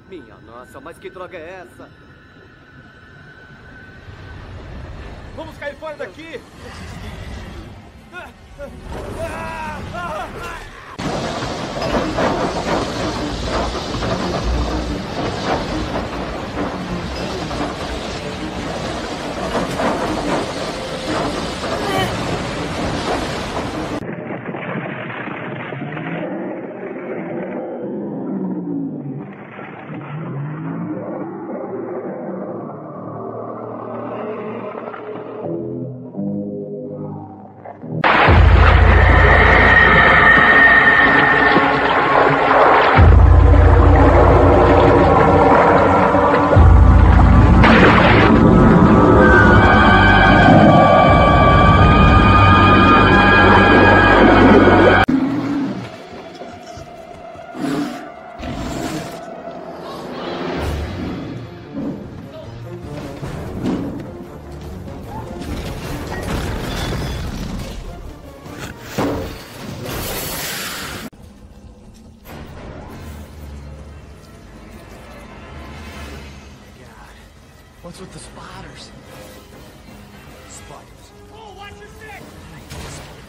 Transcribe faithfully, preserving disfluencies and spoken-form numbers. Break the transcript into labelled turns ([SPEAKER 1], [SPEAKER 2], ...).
[SPEAKER 1] Minha nossa, mas que droga é essa?
[SPEAKER 2] Vamos cair fora daqui!
[SPEAKER 3] What's with the spiders?
[SPEAKER 2] Spiders. Oh, watch your six!